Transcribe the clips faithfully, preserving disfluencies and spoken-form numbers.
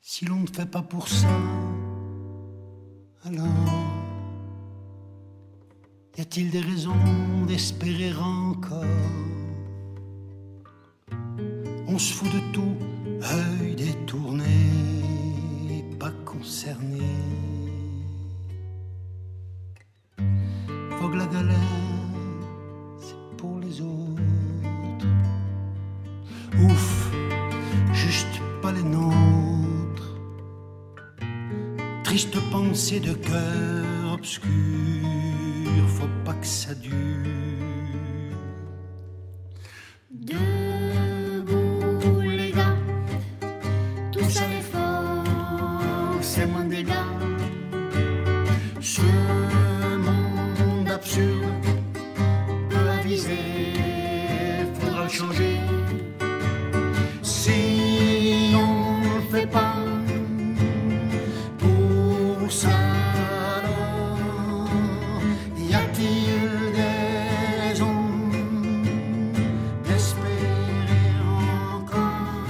Si l'on ne fait pas pour ça, alors y a-t-il des raisons d'espérer encore? On se fout de tout, œil détourné, pas concerné. Faut que la galère, c'est pour les autres. Ouf, juste pas les nôtres. Triste pensée de cœur obscur, faut pas que ça dure. Debout les gars, tous à l'effort, c'est moins des gars. Ce monde absurde Peut aviser, faudra le changer. si on ne le fait pas pour ça, alors y a-t-il des raisons d'espérer encore?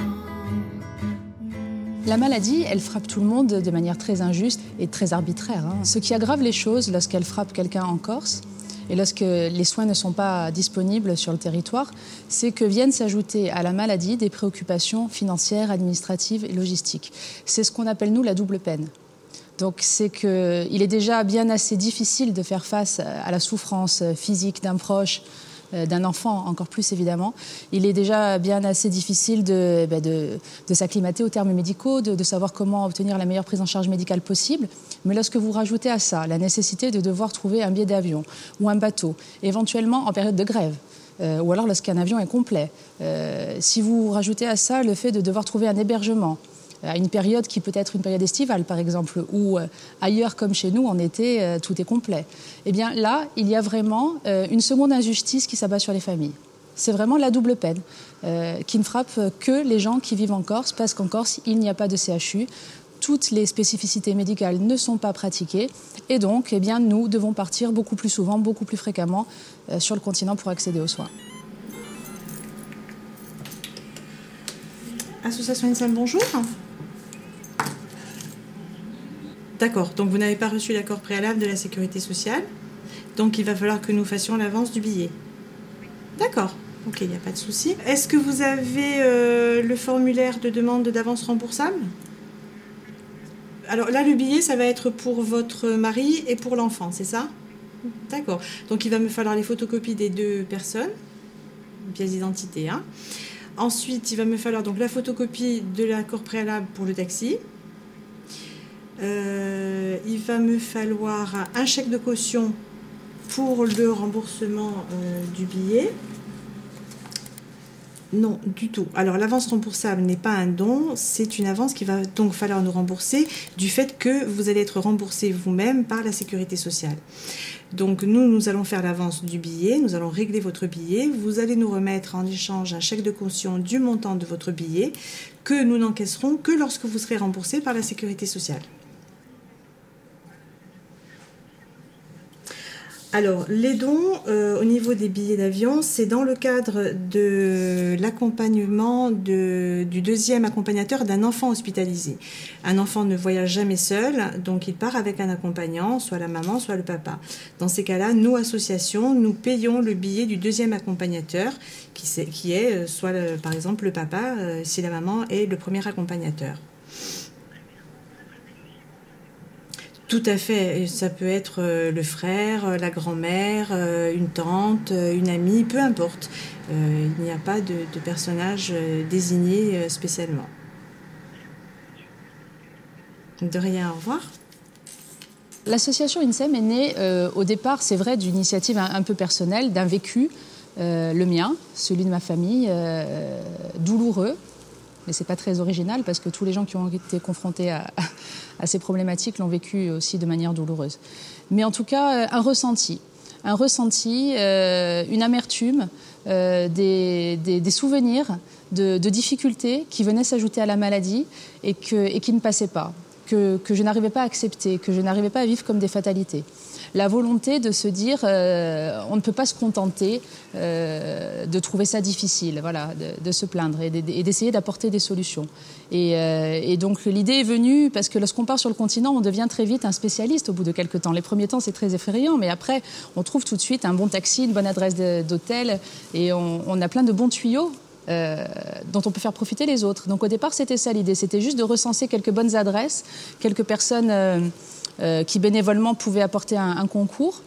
La maladie, elle frappe tout le monde de manière très injuste et très arbitraire, hein. Ce qui aggrave les choses lorsqu'elle frappe quelqu'un en Corse et lorsque les soins ne sont pas disponibles sur le territoire, c'est que viennent s'ajouter à la maladie des préoccupations financières, administratives et logistiques. C'est ce qu'on appelle, nous, la double peine. Donc c'est qu'il est déjà bien assez difficile de faire face à la souffrance physique d'un proche, d'un enfant encore plus évidemment. Il est déjà bien assez difficile de, ben de, de s'acclimater aux termes médicaux, de, de savoir comment obtenir la meilleure prise en charge médicale possible. Mais lorsque vous rajoutez à ça la nécessité de devoir trouver un billet d'avion ou un bateau, éventuellement en période de grève, euh, ou alors lorsqu'un avion est complet, euh, si vous rajoutez à ça le fait de devoir trouver un hébergement, à une période qui peut être une période estivale, par exemple, ou euh, ailleurs comme chez nous, en été, euh, tout est complet. Eh bien là, il y a vraiment euh, une seconde injustice qui s'abat sur les familles. C'est vraiment la double peine euh, qui ne frappe que les gens qui vivent en Corse, parce qu'en Corse, il n'y a pas de C H U. Toutes les spécificités médicales ne sont pas pratiquées. Et donc, eh bien, nous devons partir beaucoup plus souvent, beaucoup plus fréquemment euh, sur le continent pour accéder aux soins. Association INSEM, bonjour. D'accord, donc vous n'avez pas reçu l'accord préalable de la Sécurité sociale, donc il va falloir que nous fassions l'avance du billet. D'accord, ok, il n'y a pas de souci. Est-ce que vous avez euh, le formulaire de demande d'avance remboursable? Alors là, le billet, ça va être pour votre mari et pour l'enfant, c'est ça? D'accord, donc il va me falloir les photocopies des deux personnes, pièce d'identité, hein. Ensuite, il va me falloir donc la photocopie de l'accord préalable pour le taxi. Euh, il va me falloir un chèque de caution pour le remboursement euh, du billet. Non, du tout. Alors l'avance remboursable n'est pas un don, c'est une avance qui va donc falloir nous rembourser du fait que vous allez être remboursé vous-même par la Sécurité sociale. Donc nous, nous allons faire l'avance du billet, nous allons régler votre billet, vous allez nous remettre en échange un chèque de caution du montant de votre billet que nous n'encaisserons que lorsque vous serez remboursé par la Sécurité sociale. Alors, les dons euh, au niveau des billets d'avion, c'est dans le cadre de l'accompagnement de, du deuxième accompagnateur d'un enfant hospitalisé. Un enfant ne voyage jamais seul, donc il part avec un accompagnant, soit la maman, soit le papa. Dans ces cas-là, nous, associations, nous payons le billet du deuxième accompagnateur, qui, qui est euh, soit le, par exemple le papa, euh, si la maman est le premier accompagnateur. Tout à fait, ça peut être le frère, la grand-mère, une tante, une amie, peu importe. Euh, il n'y a pas de, de personnage désigné spécialement. De rien, au revoir. L'association INSEM est née euh, au départ, c'est vrai, d'une initiative un, un peu personnelle, d'un vécu, euh, le mien, celui de ma famille, euh, douloureux. Mais ce n'est pas très original parce que tous les gens qui ont été confrontés à, à ces problématiques l'ont vécu aussi de manière douloureuse. Mais en tout cas, un ressenti. Un ressenti, euh, une amertume, euh, des, des, des souvenirs de, de difficultés qui venaient s'ajouter à la maladie et, que, et qui ne passaient pas. que, que je n'arrivais pas à accepter, que je n'arrivais pas à vivre comme des fatalités. La volonté de se dire euh, on ne peut pas se contenter euh, de trouver ça difficile, voilà, de, de se plaindre et d'essayer d'apporter des solutions. Et, euh, et donc l'idée est venue parce que lorsqu'on part sur le continent, on devient très vite un spécialiste au bout de quelques temps. Les premiers temps, c'est très effrayant, mais après, on trouve tout de suite un bon taxi, une bonne adresse d'hôtel et on, on a plein de bons tuyaux Euh, dont on peut faire profiter les autres. Donc au départ, c'était ça l'idée, c'était juste de recenser quelques bonnes adresses, quelques personnes euh, euh, qui bénévolement pouvaient apporter un, un concours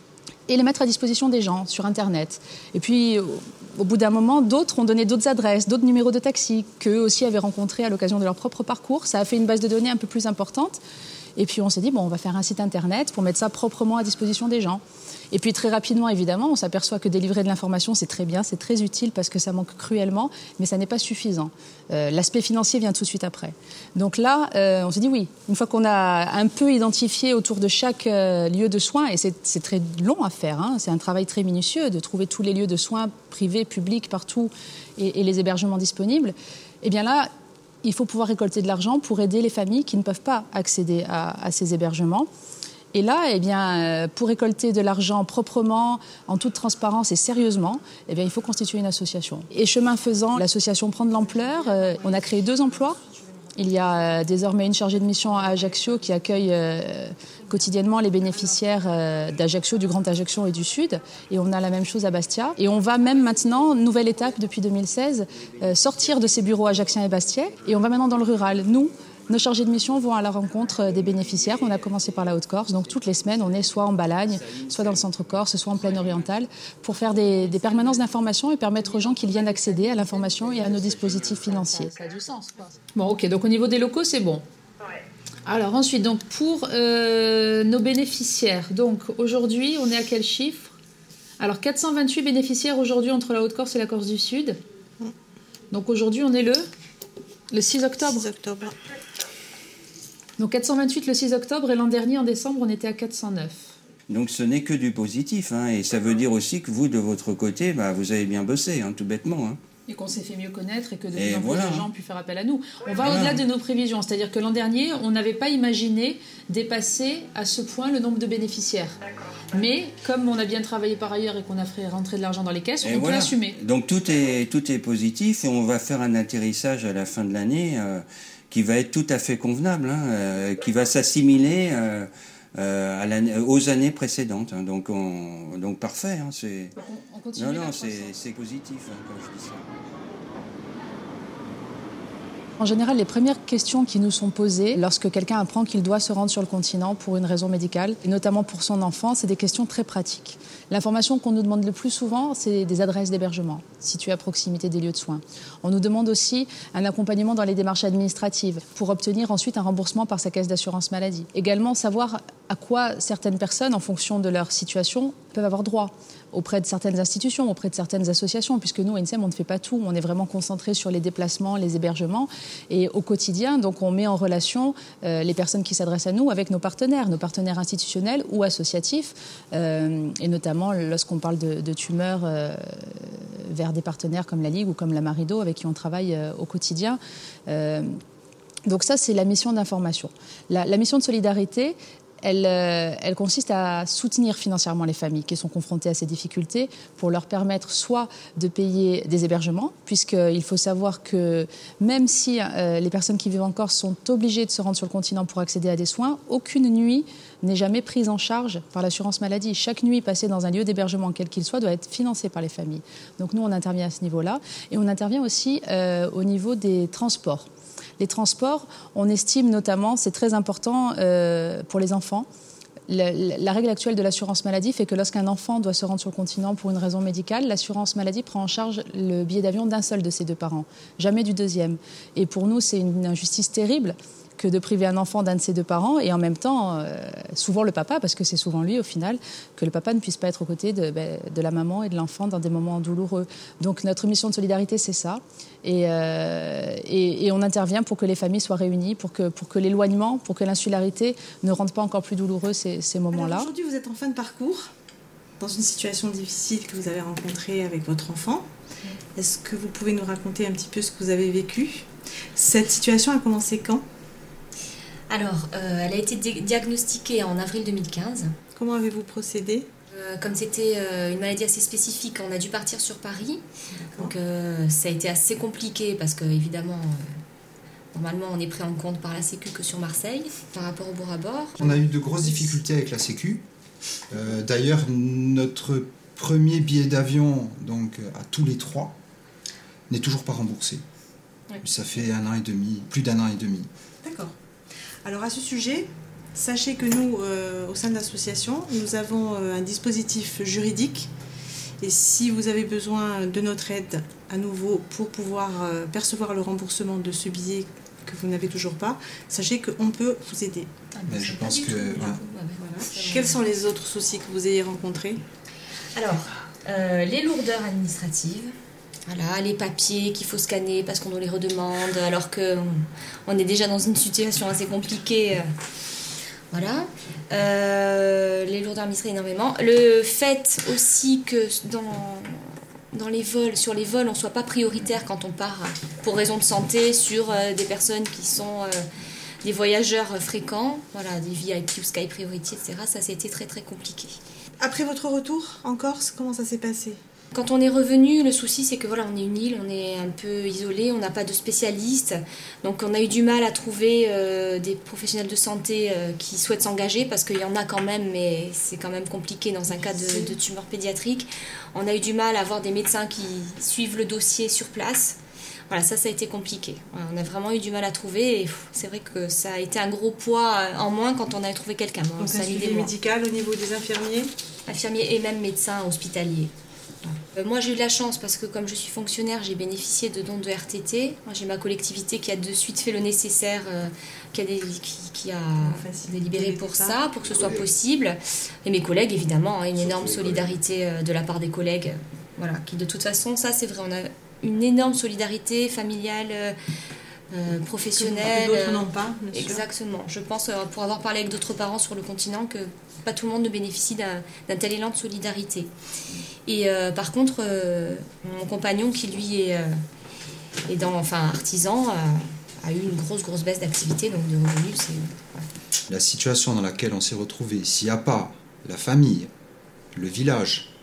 et les mettre à disposition des gens sur Internet. Et puis, au, au bout d'un moment, d'autres ont donné d'autres adresses, d'autres numéros de taxi qu'eux aussi avaient rencontrés à l'occasion de leur propre parcours. Ça a fait une base de données un peu plus importante. Et puis on s'est dit, bon, on va faire un site Internet pour mettre ça proprement à disposition des gens. Et puis très rapidement, évidemment, on s'aperçoit que délivrer de l'information, c'est très bien, c'est très utile parce que ça manque cruellement, mais ça n'est pas suffisant. Euh, L'aspect financier vient tout de suite après. Donc là, euh, on s'est dit oui, une fois qu'on a un peu identifié autour de chaque euh, lieu de soins, et c'est très long à faire, hein, c'est un travail très minutieux de trouver tous les lieux de soins privés, publics, partout, et, et les hébergements disponibles, et bien là, il faut pouvoir récolter de l'argent pour aider les familles qui ne peuvent pas accéder à, à ces hébergements. Et là, eh bien, pour récolter de l'argent proprement, en toute transparence et sérieusement, eh bien, il faut constituer une association. Et chemin faisant, l'association prend de l'ampleur. Euh, on a créé deux emplois. Il y a euh, désormais une chargée de mission à Ajaccio qui accueille euh, quotidiennement les bénéficiaires euh, d'Ajaccio, du Grand Ajaccio et du Sud. Et on a la même chose à Bastia. Et on va même maintenant, nouvelle étape depuis deux mille seize, euh, sortir de ces bureaux ajaxiens et bastiais. Et on va maintenant dans le rural. Nous, nos chargés de mission vont à la rencontre des bénéficiaires. On a commencé par la Haute-Corse. Donc toutes les semaines, on est soit en Balagne, soit dans le centre-Corse, soit en plaine orientale, pour faire des, des permanences d'information et permettre aux gens qu'ils viennent accéder à l'information et à nos dispositifs financiers. Ça a du sens, quoi. Bon, ok. Donc au niveau des locaux, c'est bon. Alors ensuite, donc pour euh, nos bénéficiaires, donc aujourd'hui, on est à quel chiffre? Alors quatre cent vingt-huit bénéficiaires aujourd'hui entre la Haute-Corse et la Corse du Sud. Donc aujourd'hui, on est le, le six octobre. six octobre. Donc quatre cent vingt-huit le six octobre et l'an dernier, en décembre, on était à quatre cent neuf. Donc ce n'est que du positif, hein, et ça veut dire aussi que vous, de votre côté, bah, vous avez bien bossé, hein, tout bêtement. Hein. Et qu'on s'est fait mieux connaître et que de Et plus en voilà. plus de gens ont pu faire appel à nous. On va Voilà. au-delà de nos prévisions, c'est-à-dire que l'an dernier, on n'avait pas imaginé dépasser à ce point le nombre de bénéficiaires. Mais comme on a bien travaillé par ailleurs et qu'on a fait rentrer de l'argent dans les caisses, Et on voilà. peut l'assumer. Donc tout est, tout est positif et on va faire un atterrissage à la fin de l'année euh, qui va être tout à fait convenable, hein, euh, qui va s'assimiler euh, euh, à l'année- aux années précédentes. Hein. Donc, on, donc parfait. Hein, c'est... On, on continue Non, la non, c'est croissance. c'est positif hein, quand je dis ça. En général, les premières questions qui nous sont posées lorsque quelqu'un apprend qu'il doit se rendre sur le continent pour une raison médicale, et notamment pour son enfant, c'est des questions très pratiques. L'information qu'on nous demande le plus souvent, c'est des adresses d'hébergement, situées à proximité des lieux de soins. On nous demande aussi un accompagnement dans les démarches administratives pour obtenir ensuite un remboursement par sa caisse d'assurance maladie. Également, savoir à quoi certaines personnes, en fonction de leur situation, peuvent avoir droit auprès de certaines institutions, auprès de certaines associations, puisque nous, à I N S E M, on ne fait pas tout. On est vraiment concentré sur les déplacements, les hébergements. Et au quotidien, donc, on met en relation euh, les personnes qui s'adressent à nous avec nos partenaires, nos partenaires institutionnels ou associatifs, euh, et notamment lorsqu'on parle de, de tumeurs euh, vers des partenaires comme la Ligue ou comme la Marido, avec qui on travaille euh, au quotidien. Euh, donc ça, c'est la mission d'information. La, la mission de solidarité, Elle, euh, elle consiste à soutenir financièrement les familles qui sont confrontées à ces difficultés pour leur permettre soit de payer des hébergements, puisqu'il faut savoir que même si euh, les personnes qui vivent en Corse sont obligées de se rendre sur le continent pour accéder à des soins, aucune nuit n'est jamais prise en charge par l'assurance maladie. Chaque nuit passée dans un lieu d'hébergement, quel qu'il soit, doit être financée par les familles. Donc nous, on intervient à ce niveau-là. Et on intervient aussi euh, au niveau des transports. Les transports, on estime notamment, c'est très important euh, pour les enfants. La, la, la règle actuelle de l'assurance maladie fait que lorsqu'un enfant doit se rendre sur le continent pour une raison médicale, l'assurance maladie prend en charge le billet d'avion d'un seul de ses deux parents, jamais du deuxième. Et pour nous, c'est une injustice terrible que de priver un enfant d'un de ses deux parents et en même temps, euh, souvent le papa, parce que c'est souvent lui au final, que le papa ne puisse pas être aux côtés de, ben, de la maman et de l'enfant dans des moments douloureux. Donc notre mission de solidarité, c'est ça. Et, euh, et, et on intervient pour que les familles soient réunies, pour que, pour que l'éloignement, pour que l'insularité ne rende pas encore plus douloureux ces, ces moments-là. Aujourd'hui, vous êtes en fin de parcours, dans une situation difficile que vous avez rencontrée avec votre enfant. Est-ce que vous pouvez nous raconter un petit peu ce que vous avez vécu? Cette situation a commencé quand? Alors, euh, elle a été di- diagnostiquée en avril deux mille quinze. Comment avez-vous procédé? Euh, comme c'était euh, une maladie assez spécifique, on a dû partir sur Paris. Donc euh, ça a été assez compliqué parce que évidemment, euh, normalement on est pris en compte par la Sécu que sur Marseille par rapport au bord à bord. On a eu de grosses difficultés avec la Sécu. Euh, D'ailleurs, notre premier billet d'avion, donc à tous les trois, n'est toujours pas remboursé. Oui. Ça fait un an et demi, plus d'un an et demi. D'accord. Alors à ce sujet, sachez que nous, euh, au sein de l'association, nous avons euh, un dispositif juridique. Et si vous avez besoin de notre aide à nouveau pour pouvoir euh, percevoir le remboursement de ce billet que vous n'avez toujours pas, sachez qu'on peut vous aider. Ah, Mais je pense que... ouais. Voilà. Quels sont les autres soucis que vous ayez rencontrés? Alors, euh, les lourdeurs administratives. Voilà, les papiers qu'il faut scanner parce qu'on nous les redemande alors qu'on on est déjà dans une situation assez compliquée. euh, Voilà. Euh, les lourdeurs administratives énormément. Le fait aussi que dans, dans les vols, sur les vols, on ne soit pas prioritaire quand on part pour raison de santé sur euh, des personnes qui sont euh, des voyageurs fréquents, voilà, des V I P ou Sky Priority, et cetera. Ça, c'était très très compliqué. Après votre retour en Corse, comment ça s'est passé? Quand on est revenu, le souci c'est que voilà, on est une île, on est un peu isolé, on n'a pas de spécialistes, donc on a eu du mal à trouver euh, des professionnels de santé euh, qui souhaitent s'engager parce qu'il y en a quand même, mais c'est quand même compliqué dans un cas de, de tumeur pédiatrique. On a eu du mal à avoir des médecins qui suivent le dossier sur place. Voilà, ça, ça a été compliqué. Voilà, on a vraiment eu du mal à trouver et pff, c'est vrai que ça a été un gros poids en moins quand on a trouvé quelqu'un. Donc ça un a mis des suivi mois. médical au niveau des infirmiers? Infirmiers et même médecins hospitaliers. Euh, Moi, j'ai eu de la chance parce que comme je suis fonctionnaire, j'ai bénéficié de dons de R T T. Moi, j'ai ma collectivité qui a de suite fait le nécessaire, euh, qui a, des, qui, qui a délibéré pour ça, pour que ce soit possible. Et mes collègues, évidemment, hein, une énorme solidarité euh, de la part des collègues. euh, Voilà, qui de toute façon, ça c'est vrai, on a une énorme solidarité familiale, euh, euh, professionnelle. Que d'autres n'ont pas, bien sûr. Exactement. Je pense, euh, pour avoir parlé avec d'autres parents sur le continent, que pas tout le monde ne bénéficie d'un d'un tel élan de solidarité. Et euh, par contre, euh, mon compagnon qui lui est, euh, est dans, enfin, artisan, euh, a eu une grosse grosse baisse d'activité, donc de revenus. C'est, voilà. La situation dans laquelle on s'est retrouvé, s'il n'y a pas la famille, le village,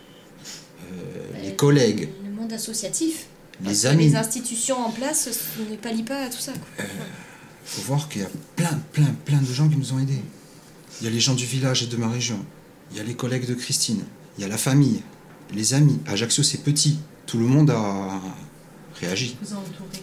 euh, les collègues, Le monde associatif, les amis, les institutions en place ne pallient pas à tout ça. Il euh, faut voir qu'il y a plein, plein, plein de gens qui nous ont aidés. Il y a les gens du village et de ma région, il y a les collègues de Christine, il y a la famille, les amis. Ajaccio, c'est petit. Tout le monde a réagi. Vous en entourez.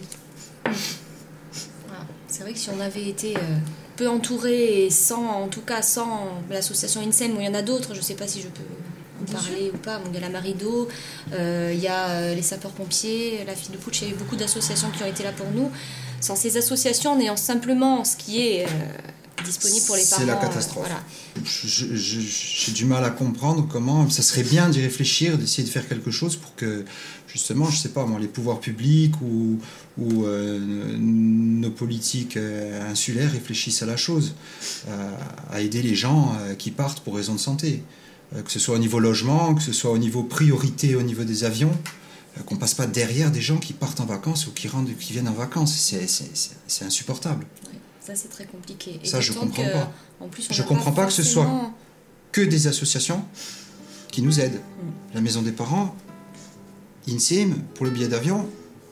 Voilà. C'est vrai que si on avait été euh, peu entouré et sans, en tout cas sans l'association INSEM, où il y en a d'autres, je ne sais pas si je peux en Bien parler sûr. ou pas. Bon, il y a la Marido, euh, il y a euh, les sapeurs-pompiers, la fille de Pouch, il y a eu beaucoup d'associations qui ont été là pour nous. Sans ces associations, en ayant simplement ce qui est euh, disponible pour les parents. C'est la catastrophe. euh, voilà. Je- je- J'ai du mal à comprendre comment ça serait bien d'y réfléchir, d'essayer de faire quelque chose pour que, justement, je sais pas, moi, les pouvoirs publics ou, ou euh, nos politiques euh, insulaires réfléchissent à la chose, euh, à aider les gens euh, qui partent pour raison de santé, euh, que ce soit au niveau logement, que ce soit au niveau priorité, au niveau des avions, euh, qu'on passe pas derrière des gens qui partent en vacances ou qui, rentrent, qui viennent en vacances. C'est- c'est c'est- c'est insupportable. Ouais, ça, c'est très compliqué. Et Ça, je d'autant comprends que, pas. en plus, on Je n'a comprends pas que ce soit forcément- que des associations qui nous aident. La maison des parents, INSEM, pour le billet d'avion,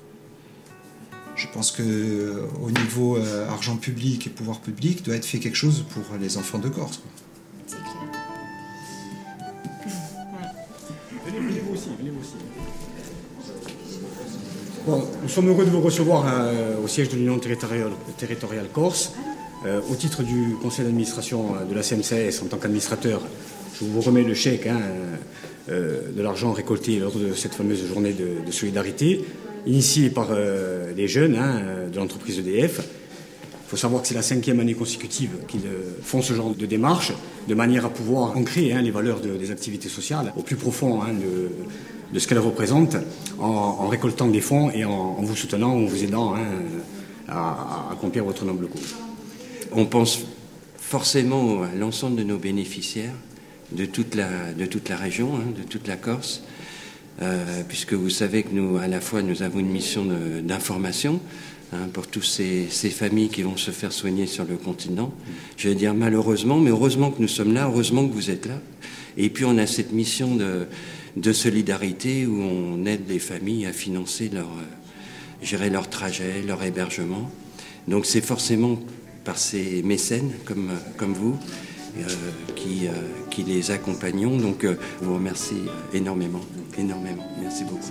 je pense que euh, au niveau euh, argent public et pouvoir public, doit être fait quelque chose pour les enfants de Corse. quoi. C'est clair. Venez vous aussi, venez vous aussi. Bon, nous sommes heureux de vous recevoir euh, au siège de l'Union territoriale, territoriale Corse. Euh, au titre du conseil d'administration de la C M C S en tant qu'administrateur, je vous remets le chèque hein, euh, de l'argent récolté lors de cette fameuse journée de, de solidarité, initiée par euh, les jeunes hein, de l'entreprise E D F. Il faut savoir que c'est la cinquième année consécutive qu'ils euh, font ce genre de démarche, de manière à pouvoir ancrer hein, les valeurs de, des activités sociales au plus profond hein, de, de ce qu'elles représentent, en, en récoltant des fonds et en, en vous soutenant, en vous aidant hein, à, à accomplir votre noble cause. On pense forcément à l'ensemble de nos bénéficiaires de toute la, de toute la région, hein, de toute la Corse, euh, puisque vous savez que nous, à la fois, nous avons une mission de- d'information, hein, pour toutes ces, ces familles qui vont se faire soigner sur le continent. Je vais dire malheureusement, mais heureusement que nous sommes là, heureusement que vous êtes là. Et puis on a cette mission de, de solidarité où on aide les familles à financer leur, euh, gérer leur trajet, leur hébergement. Donc c'est forcément par ces mécènes comme, comme vous euh, qui, euh, qui les accompagnons. Donc euh, je vous remercie énormément, énormément. Merci beaucoup.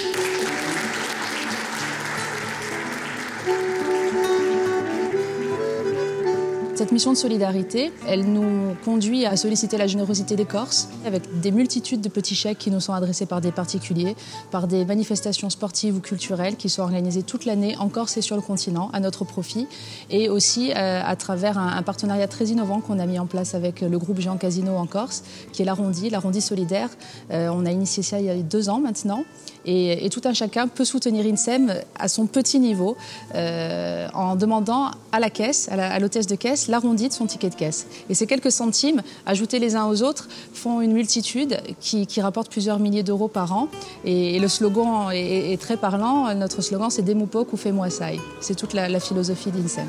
Cette mission de solidarité, elle nous conduit à solliciter la générosité des Corses avec des multitudes de petits chèques qui nous sont adressés par des particuliers, par des manifestations sportives ou culturelles qui sont organisées toute l'année en Corse et sur le continent à notre profit, et aussi euh, à travers un, un partenariat très innovant qu'on a mis en place avec le groupe Jean Casino en Corse, qui est l'Arrondi, l'Arrondi solidaire. Euh, on a initié ça il y a deux ans maintenant. Et, et tout un chacun peut soutenir INSEM à son petit niveau euh, en demandant à la caisse, à l'hôtesse de caisse, l'arrondi de son ticket de caisse. Et ces quelques centimes, ajoutés les uns aux autres, font une multitude qui, qui rapporte plusieurs milliers d'euros par an. Et, et le slogan est, est très parlant. Notre slogan, c'est « Demupok ou fais-moi ça ». C'est toute la, la philosophie d'INSEM.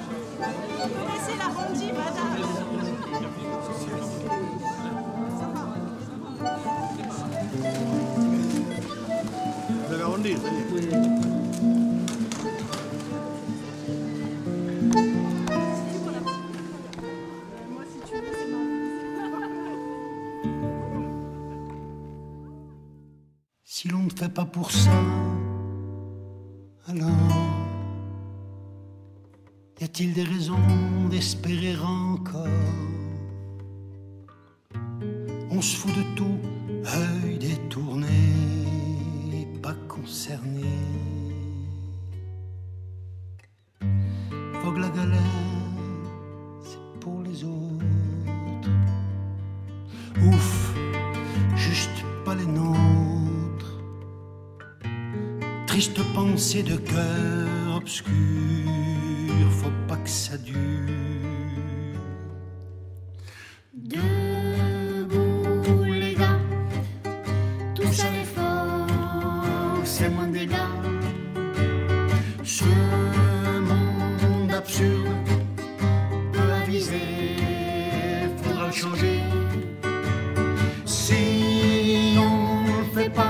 Si l'on ne fait pas pour ça, alors y a-t-il des raisons d'espérer encore? On se fout de tout, œil détourné, pas concerné. Faut que la galère, c'est pour les autres. Ouf, juste pas les nôtres. Triste pensée de cœur obscur, faut pas que ça dure. Debout les gars, tous à l'effort, c'est moins des gars. Ce monde absurde peut aviser, faudra le changer. Si on le fait pas,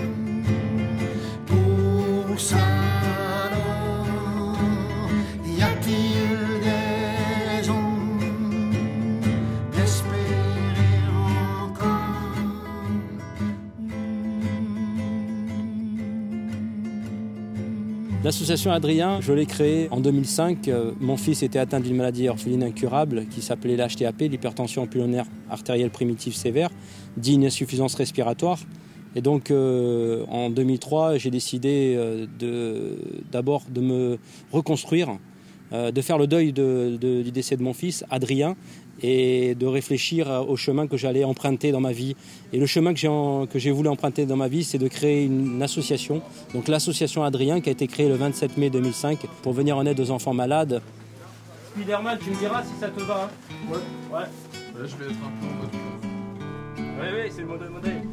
L'association Adrien, je l'ai créée en deux mille cinq. Mon fils était atteint d'une maladie orpheline incurable qui s'appelait l'H T A P, l'hypertension pulmonaire artérielle primitive sévère, dit une insuffisance respiratoire. Et donc euh, en deux mille trois, j'ai décidé euh, de, d'abord de me reconstruire, euh, de faire le deuil de, de, du décès de mon fils, Adrien, et de réfléchir au chemin que j'allais emprunter dans ma vie. Et le chemin que j'ai, en, que j'ai voulu emprunter dans ma vie, c'est de créer une, une association, donc l'association Adrien, qui a été créée le vingt-sept mai deux mille cinq pour venir en aide aux enfants malades. Spiderman, tu me diras si ça te va. Hein. Ouais. Ouais. Là, je vais être un peu en mode. Oui, oui, c'est le mode modèle.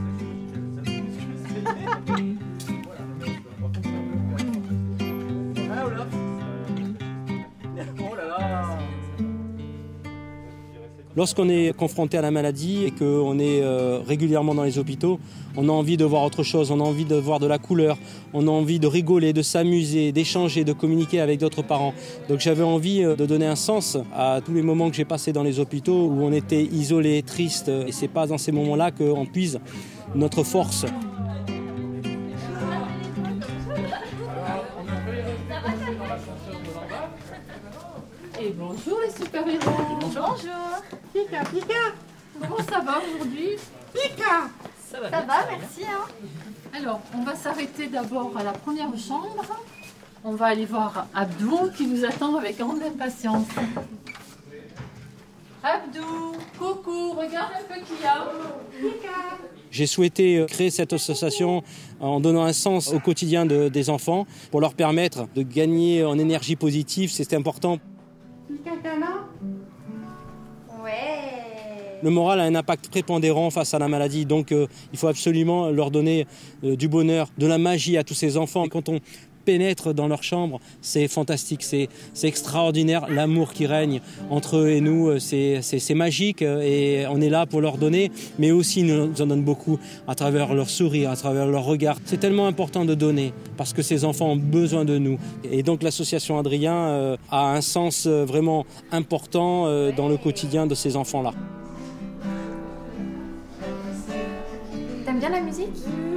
Ah, Olaf. Oh là là. Lorsqu'on est confronté à la maladie et qu'on est euh, régulièrement dans les hôpitaux, on a envie de voir autre chose, on a envie de voir de la couleur, on a envie de rigoler, de s'amuser, d'échanger, de communiquer avec d'autres parents. Donc j'avais envie de donner un sens à tous les moments que j'ai passés dans les hôpitaux où on était isolé, triste. Et c'est pas dans ces moments-là qu'on puise notre force. Et bonjour les super-héros. Bonjour. Bonjour. Pika, Pika. Comment ça va aujourd'hui? Pika. Ça va, ça va, merci. Hein. Alors, on va s'arrêter d'abord à la première chambre. On va aller voir Abdou qui nous attend avec grande impatience. Abdou, coucou, regarde un peu qui y a. Pika. J'ai souhaité créer cette association en donnant un sens au quotidien de, des enfants pour leur permettre de gagner en énergie positive, c'était important. Ouais. Le moral a un impact prépondérant face à la maladie, donc euh, il faut absolument leur donner euh, du bonheur, de la magie à tous ces enfants. Et quand on pénètre dans leur chambre, c'est fantastique, c'est extraordinaire. L'amour qui règne entre eux et nous, c'est magique et on est là pour leur donner, mais aussi ils nous en donnent beaucoup à travers leur sourire, à travers leur regard. C'est tellement important de donner parce que ces enfants ont besoin de nous. Et donc l'association Adrien euh, a un sens euh, vraiment important euh, dans le quotidien de ces enfants-là. T'aimes bien la musique?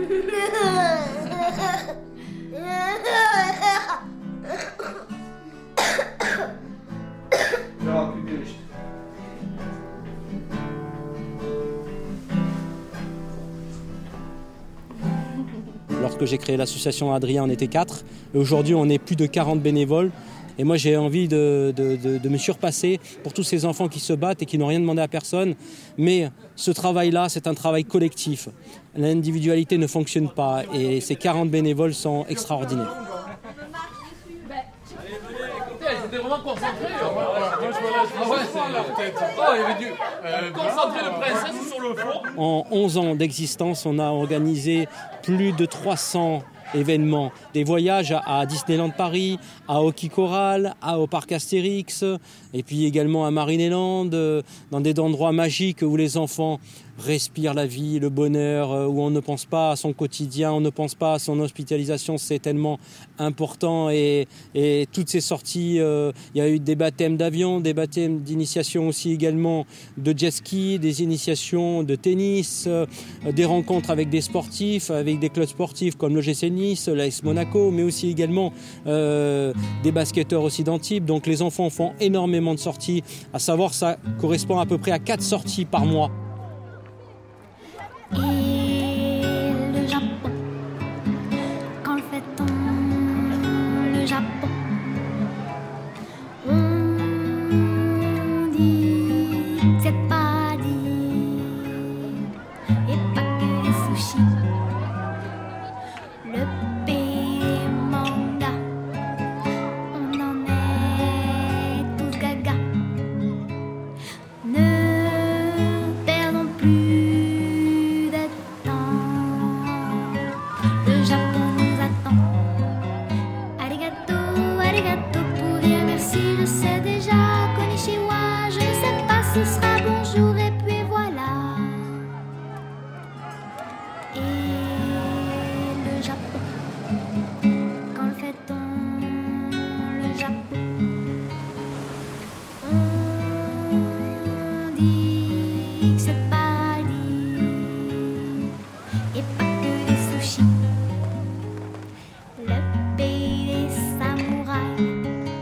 Lorsque j'ai créé l'association Adrien, on était quatre. Aujourd'hui, on est plus de quarante bénévoles. Et moi, j'ai envie de, de, de, de me surpasser pour tous ces enfants qui se battent et qui n'ont rien demandé à personne. Mais ce travail-là, c'est un travail collectif. L'individualité ne fonctionne pas et ces quarante bénévoles sont extraordinaires. Ils étaient vraiment concentrés. Oh, il y avait dû concentrer le princesse sur le fond. En onze ans d'existence, on a organisé plus de trois cents événements, des voyages à Disneyland Paris, à Hockey Choral, à, au parc Astérix, et puis également à Marineland, dans des endroits magiques où les enfants respirent la vie, le bonheur, où on ne pense pas à son quotidien, on ne pense pas à son hospitalisation, c'est tellement important. Et, et toutes ces sorties, euh, il y a eu des baptêmes d'avion, des baptêmes d'initiation aussi également de jet ski, des initiations de tennis, euh, des rencontres avec des sportifs, avec des clubs sportifs comme le G C Nice, l'A S Monaco, mais aussi également euh, des basketteurs aussi d'Antibes. Donc les enfants font énormément de sorties, à savoir ça correspond à peu près à quatre sorties par mois. Et le Japon, quand le fait-on le Japon, on dit que c'est pas dit, et pas que les sushis, le pays des mangas, on en est tous gaga. Ne perdons plus. Ce sera bonjour et puis voilà. Et le Japon, quand le fait-on le Japon, on dit que c'est pas dit, et pas que les sushis, le pays des samouraïs,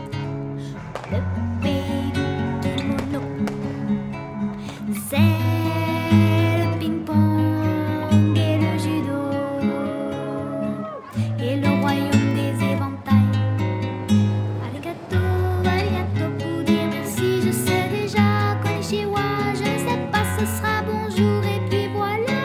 le pays du kimono. C'est le ping-pong et le judo et le royaume des éventails. Arigato, arigato pour dire merci, je sais déjà. Konnichiwa, je ne sais pas, ce sera bonjour et puis voilà.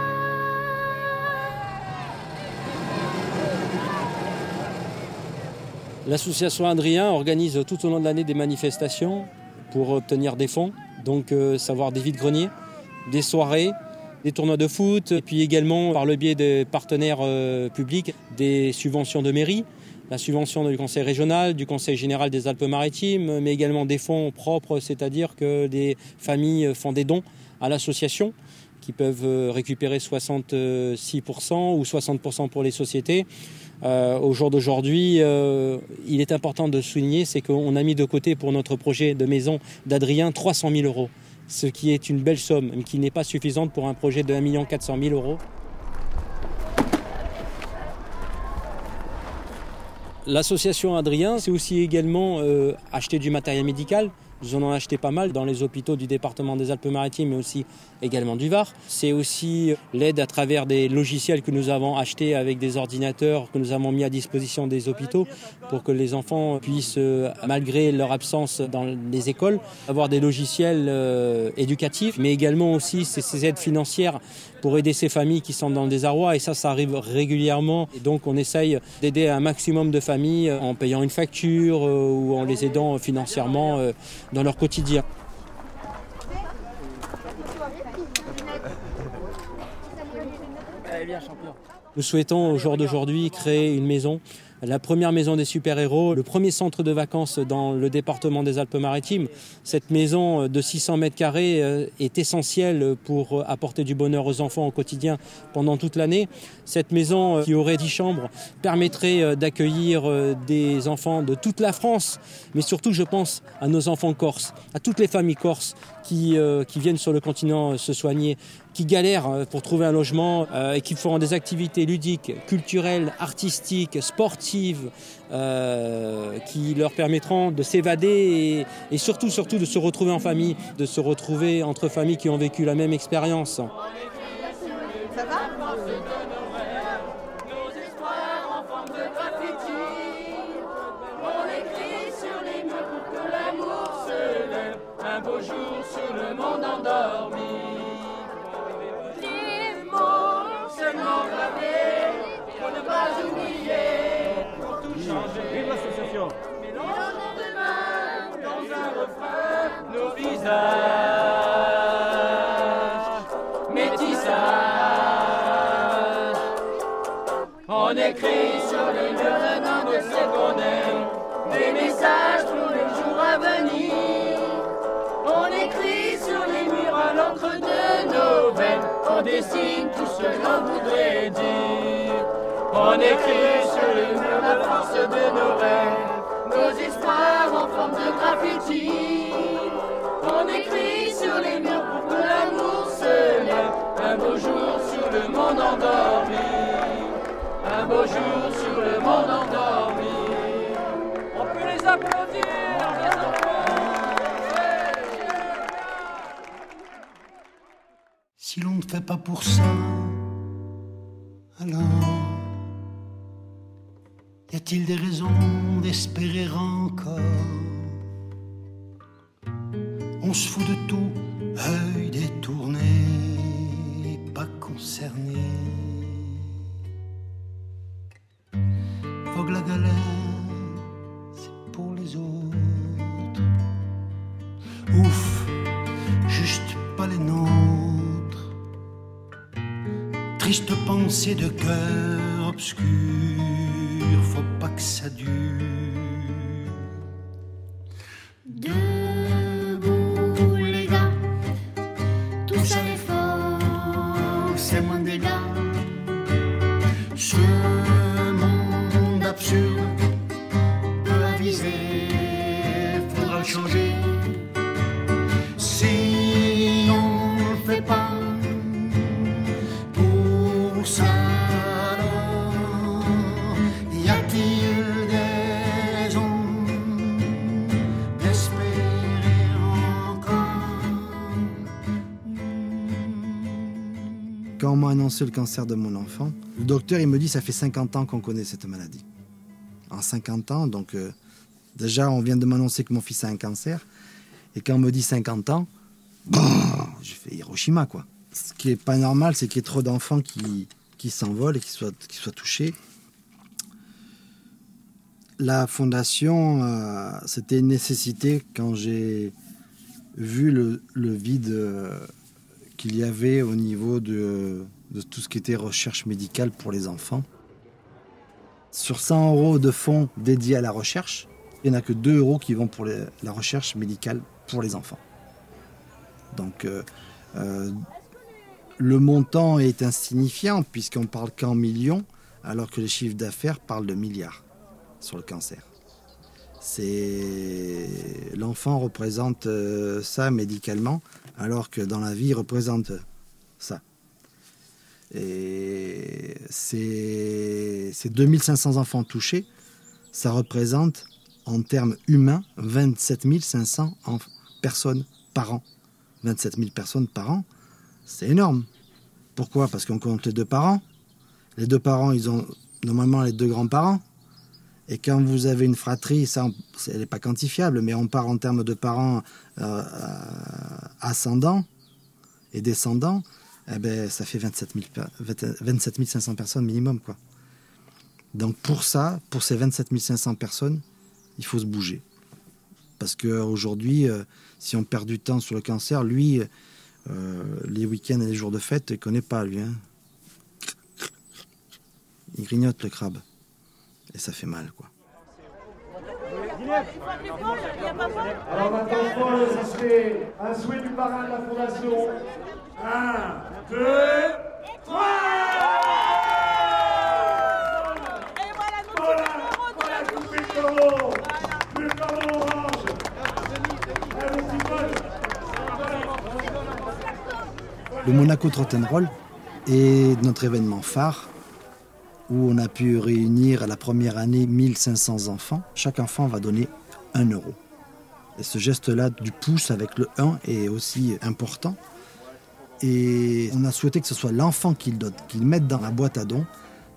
L'association Adrien organise tout au long de l'année des manifestations pour obtenir des fonds. Donc euh, savoir des vides-greniers, des soirées, des tournois de foot, et puis également par le biais des partenaires euh, publics, des subventions de mairie, la subvention du conseil régional, du conseil général des Alpes-Maritimes, mais également des fonds propres, c'est-à-dire que des familles font des dons à l'association qui peuvent récupérer soixante-six pour cent ou soixante pour cent pour les sociétés. Euh, au jour d'aujourd'hui, euh, il est important de souligner, c'est qu'on a mis de côté pour notre projet de maison d'Adrien trois cent mille euros, ce qui est une belle somme, mais qui n'est pas suffisante pour un projet de un million quatre cent mille euros. L'association Adrien, c'est aussi également euh, acheter du matériel médical. Nous en avons acheté pas mal dans les hôpitaux du département des Alpes-Maritimes, mais aussi également du Var. C'est aussi l'aide à travers des logiciels que nous avons achetés avec des ordinateurs que nous avons mis à disposition des hôpitaux pour que les enfants puissent, malgré leur absence dans les écoles, avoir des logiciels euh, éducatifs, mais également aussi ces aides financières pour aider ces familles qui sont dans le désarroi. Et ça, ça arrive régulièrement. Et donc, on essaye d'aider un maximum de familles en payant une facture euh, ou en les aidant financièrement euh, dans leur quotidien. Nous souhaitons au jour d'aujourd'hui créer une maison la première maison des super-héros, le premier centre de vacances dans le département des Alpes-Maritimes. Cette maison de six cents mètres carrés est essentielle pour apporter du bonheur aux enfants au quotidien pendant toute l'année. Cette maison qui aurait dix chambres permettrait d'accueillir des enfants de toute la France, mais surtout je pense à nos enfants corses, à toutes les familles corses qui, euh, qui viennent sur le continent se soigner, qui galèrent pour trouver un logement euh, et qui feront des activités ludiques, culturelles, artistiques, sportives, euh, qui leur permettront de s'évader et, et surtout, surtout de se retrouver en famille, de se retrouver entre familles qui ont vécu la même expérience. Ça va ? Un beau jour sur le monde endormi. Les mots seulement gravés pour ne pas oublier, pour tout changer. Vive l'association. Mais le lendemain, dans un refrain, nos visages, métissage. On écrit sur les murs venant de ce qu'on aime, des messages pour les jours à venir. On écrit sur les murs à l'encre de nos veines, on dessine tout ce que l'on voudrait dire. On écrit sur les murs la force de nos rêves, nos espoirs en forme de graffiti. On écrit sur les murs pour que l'amour se lève, un beau jour sur le monde endormi. Un beau jour sur le monde endormi. On peut les applaudir, les enfants. Si l'on ne fait pas pour ça, alors y a-t-il des raisons d'espérer encore? On se fout de tout, œil détourné, pas concerné. Faut que la galère, c'est pour les autres. Ouf, juste pas les nôtres. Triste pensée de cœur obscur, faut pas que ça dure. Debout les gars, tous à l'effort, c'est moins des gars. Ce monde absurde peut aviser, faudra le changer. Si on le fait pas, quand on m'a annoncé le cancer de mon enfant, le docteur il me dit ça fait cinquante ans qu'on connaît cette maladie. En cinquante ans, donc euh, déjà on vient de m'annoncer que mon fils a un cancer, et quand on me dit cinquante ans, bah, j'ai fait Hiroshima quoi. Ce qui est pas normal, c'est qu'il y ait trop d'enfants qui, qui s'envolent et qui soient, qui soient touchés. La fondation, euh, c'était une nécessité quand j'ai vu le, le vide euh, qu'il y avait au niveau de, de tout ce qui était recherche médicale pour les enfants. Sur cent euros de fonds dédiés à la recherche, il n'y en a que deux euros qui vont pour les, la recherche médicale pour les enfants. Donc euh, euh, le montant est insignifiant puisqu'on parle qu'en millions, alors que les chiffres d'affaires parlent de milliards sur le cancer. C'est... L'enfant représente euh, ça médicalement, alors que dans la vie, il représente ça. Et c'est, c'est deux mille cinq cents enfants touchés, ça représente en termes humains vingt-sept mille cinq cents enf- personnes par an. vingt-sept mille personnes par an, c'est énorme. Pourquoi ? Parce qu'on compte les deux parents. Les deux parents, ils ont normalement les deux grands-parents. Et quand vous avez une fratrie, ça, elle n'est pas quantifiable, mais on part en termes de parents euh, ascendants et descendants, eh ben, ça fait vingt-sept mille cinq cents personnes minimum, quoi. Donc pour ça, pour ces vingt-sept mille cinq cents personnes, il faut se bouger. Parce qu'aujourd'hui, euh, si on perd du temps sur le cancer, lui, euh, les week-ends et les jours de fête, il ne connaît pas, lui. Hein. Il grignote, le crabe. Et ça fait mal, quoi. Alors maintenant, ça serait un souhait du parrain de la Fondation. Un, deux, trois. Et voilà, voilà, coupé le cordon. Le cordon orange. Un petit peu. Le Monaco Trot and Roll est notre événement phare où on a pu réunir à la première année mille cinq cents enfants. Chaque enfant va donner un euro. Et ce geste-là du pouce avec le un est aussi important. Et on a souhaité que ce soit l'enfant qui le donne, qu'il le mette dans la boîte à dons. Pourquoi ?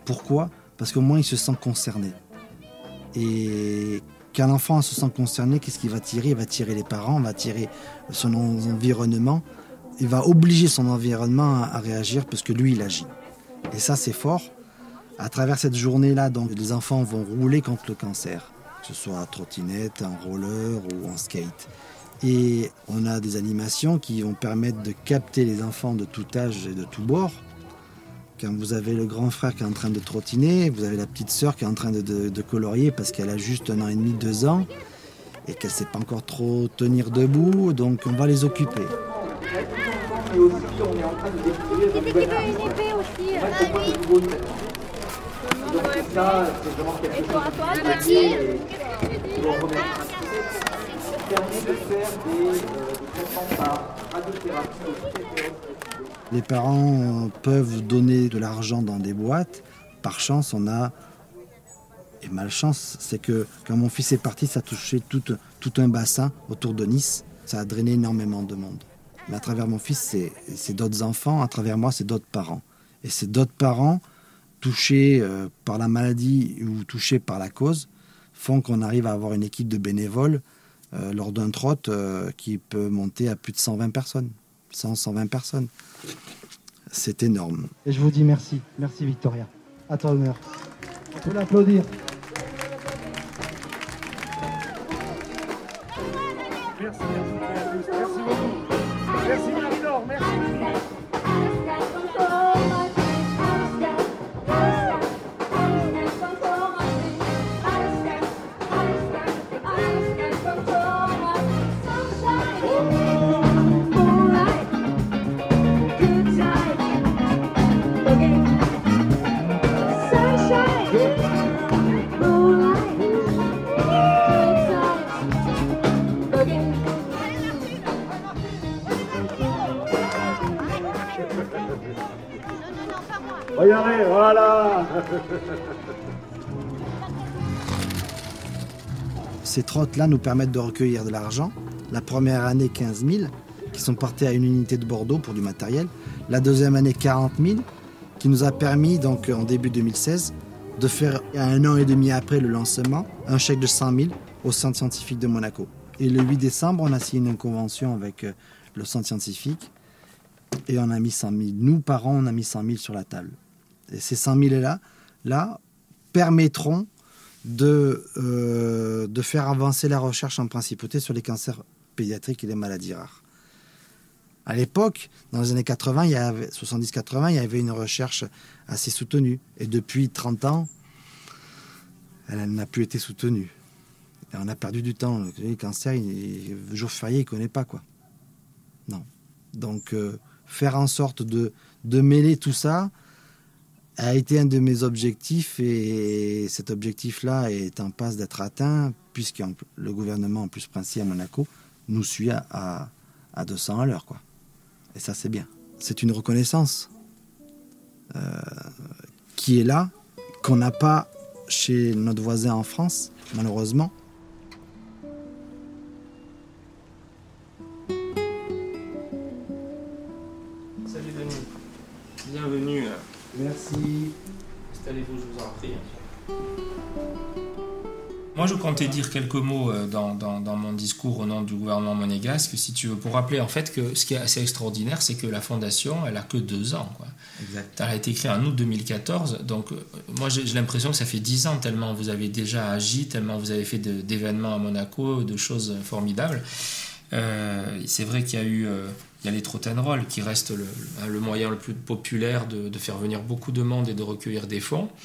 Parce qu'au moins il se sent concerné. Et quand l'enfant se sent concerné, qu'est-ce qu'il va tirer ? Il va tirer les parents, il va tirer son environnement. Il va obliger son environnement à réagir parce que lui, il agit. Et ça, c'est fort. À travers cette journée-là, donc, les enfants vont rouler contre le cancer, que ce soit en trottinette, en roller ou en skate. Et on a des animations qui vont permettre de capter les enfants de tout âge et de tout bord. Quand vous avez le grand frère qui est en train de trottiner, vous avez la petite sœur qui est en train de, de, de colorier parce qu'elle a juste un an et demi, deux ans, et qu'elle ne sait pas encore trop tenir debout, donc on va les occuper. Et aussi, on est en train de découvrir une nouvelle épée aussi. Ah oui. Donc ça, c'est vraiment quelque chose de qui permet de faire des traitements par radiothérapie. Les parents peuvent donner de l'argent dans des boîtes. Par chance, on a... Et malchance, c'est que quand mon fils est parti, ça a touché tout, tout un bassin autour de Nice. Ça a drainé énormément de monde. Mais à travers mon fils, c'est, c'est d'autres enfants. À travers moi, c'est d'autres parents. Et c'est d'autres parents touchés euh, par la maladie ou touchés par la cause font qu'on arrive à avoir une équipe de bénévoles euh, lors d'un trot euh, qui peut monter à plus de cent vingt personnes. cent, cent vingt personnes. C'est énorme. Et je vous dis merci. Merci Victoria. À ton honneur. On peut l'applaudir. Merci, merci, merci beaucoup. Merci Victor, merci. Regardez, voilà. Ces trottes-là nous permettent de recueillir de l'argent. La première année, quinze mille, qui sont partis à une unité de Bordeaux pour du matériel. La deuxième année, quarante mille, qui nous a permis, donc en début deux mille seize, de faire, un an et demi après le lancement, un chèque de cent mille au Centre scientifique de Monaco. Et le huit décembre, on a signé une convention avec le Centre scientifique et on a mis cent mille. Nous, parents, on a mis cent mille sur la table. Et ces cent mille là, là permettront de, euh, de faire avancer la recherche en principauté sur les cancers pédiatriques et les maladies rares. À l'époque, dans les années quatre-vingts, il y avait, soixante-dix quatre-vingts, il y avait une recherche assez soutenue. Et depuis trente ans, elle, elle n'a plus été soutenue. Et on a perdu du temps. Le cancer, il, le jour férié, il ne connaît pas, quoi. Non. Donc, euh, faire en sorte de, de mêler tout ça a été un de mes objectifs et cet objectif-là est en passe d'être atteint puisque le gouvernement, en plus princier à Monaco, nous suit à, à, à deux cents à l'heure, quoi. Et ça, c'est bien. C'est une reconnaissance euh, qui est là, qu'on n'a pas chez notre voisin en France, malheureusement. Salut Denis, bienvenue. Merci. Installez-vous, je vous en prie. Moi, je comptais dire quelques mots dans, dans, dans mon discours au nom du gouvernement monégasque, si tu veux, pour rappeler en fait que ce qui est assez extraordinaire, c'est que la fondation, elle a que deux ans, quoi. Exact. Elle a été créée en août deux mille quatorze, donc moi j'ai, j'ai l'impression que ça fait dix ans tellement vous avez déjà agi, tellement vous avez fait de, d'événements à Monaco, de choses formidables. Euh, c'est vrai qu'il y a eu euh, il y a les trot and roll qui reste le, le moyen le plus populaire de, de faire venir beaucoup de monde et de recueillir des fonds.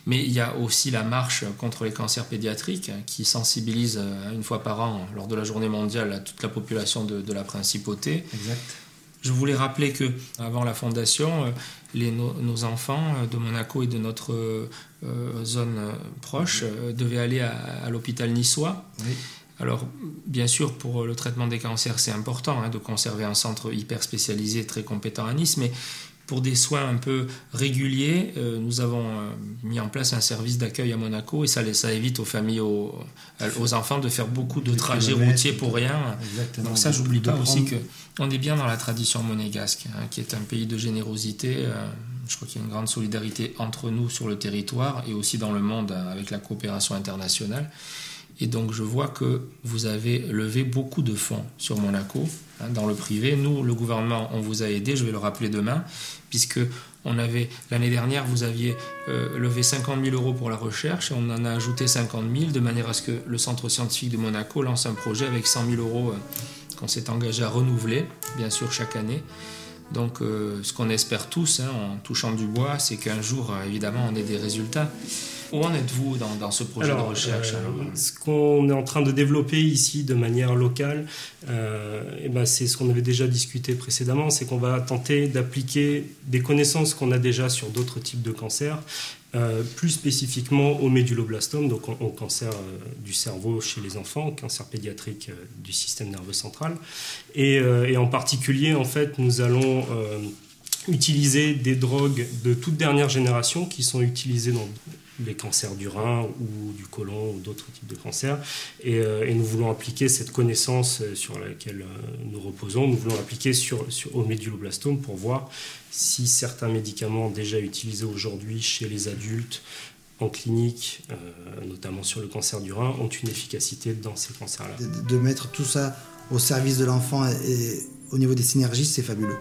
Mais il y a aussi la marche contre les cancers pédiatriques qui sensibilise une fois par an, lors de la journée mondiale, à toute la population de, de la Principauté. Exact. Je voulais rappeler que avant la fondation, les, nos, nos enfants de Monaco et de notre euh, zone proche euh, devaient aller à, à l'hôpital niçois. Oui. Alors, bien sûr, pour le traitement des cancers, c'est important hein, de conserver un centre hyper spécialisé, très compétent à Nice, mais pour des soins un peu réguliers, euh, nous avons euh, mis en place un service d'accueil à Monaco et ça, ça évite aux familles, aux, aux enfants de faire beaucoup de trajets routiers pour rien. Exactement. Donc ça, j'oublie pas prendre... aussi qu'on est bien dans la tradition monégasque, hein, qui est un pays de générosité. Euh, je crois qu'il y a une grande solidarité entre nous sur le territoire et aussi dans le monde avec la coopération internationale. Et donc je vois que vous avez levé beaucoup de fonds sur Monaco, hein, dans le privé. Nous, le gouvernement, on vous a aidé, je vais le rappeler demain, puisque on avait, l'année dernière, vous aviez euh, levé cinquante mille euros pour la recherche, et on en a ajouté cinquante mille, de manière à ce que le Centre scientifique de Monaco lance un projet avec cent mille euros euh, qu'on s'est engagé à renouveler, bien sûr, chaque année. Donc euh, ce qu'on espère tous, hein, en touchant du bois, c'est qu'un jour, euh, évidemment, on ait des résultats. Où en êtes-vous dans, dans ce projet alors, de recherche euh, alors Ce qu'on est en train de développer ici de manière locale, euh, et ben c'est ce qu'on avait déjà discuté précédemment, c'est qu'on va tenter d'appliquer des connaissances qu'on a déjà sur d'autres types de cancers, euh, plus spécifiquement au méduloblastome, donc au, au cancer euh, du cerveau chez les enfants, cancer pédiatrique euh, du système nerveux central. Et, euh, et en particulier, en fait, nous allons euh, utiliser des drogues de toute dernière génération qui sont utilisées dans les cancers du rein ou du côlon ou d'autres types de cancers. Et, euh, et nous voulons appliquer cette connaissance sur laquelle euh, nous reposons, nous voulons l'appliquer sur, sur, au méduloblastome pour voir si certains médicaments déjà utilisés aujourd'hui chez les adultes en clinique, euh, notamment sur le cancer du rein, ont une efficacité dans ces cancers-là. De, de mettre tout ça au service de l'enfant et, et au niveau des synergies, c'est fabuleux.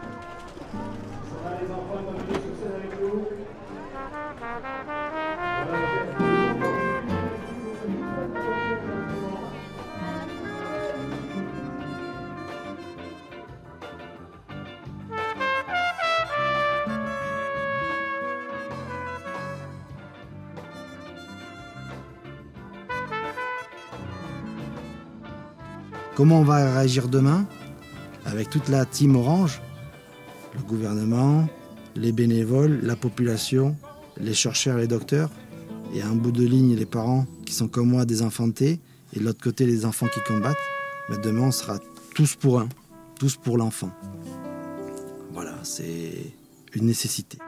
Comment on va réagir demain avec toute la team Orange, le gouvernement, les bénévoles, la population, les chercheurs, les docteurs, et à un bout de ligne les parents qui sont comme moi désenfantés, et de l'autre côté les enfants qui combattent. Mais demain on sera tous pour un, tous pour l'enfant. Voilà, c'est une nécessité.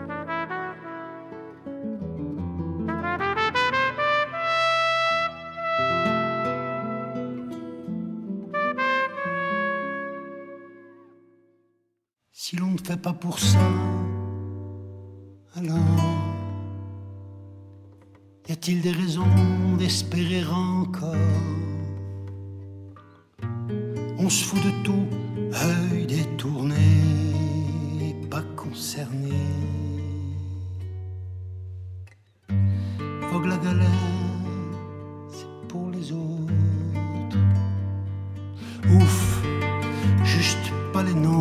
Si l'on ne fait pas pour ça, alors y a-t-il des raisons d'espérer encore? On se fout de tout, œil détourné, pas concerné. Vogue la galère, c'est pour les autres. Ouf, juste pas les nôtres.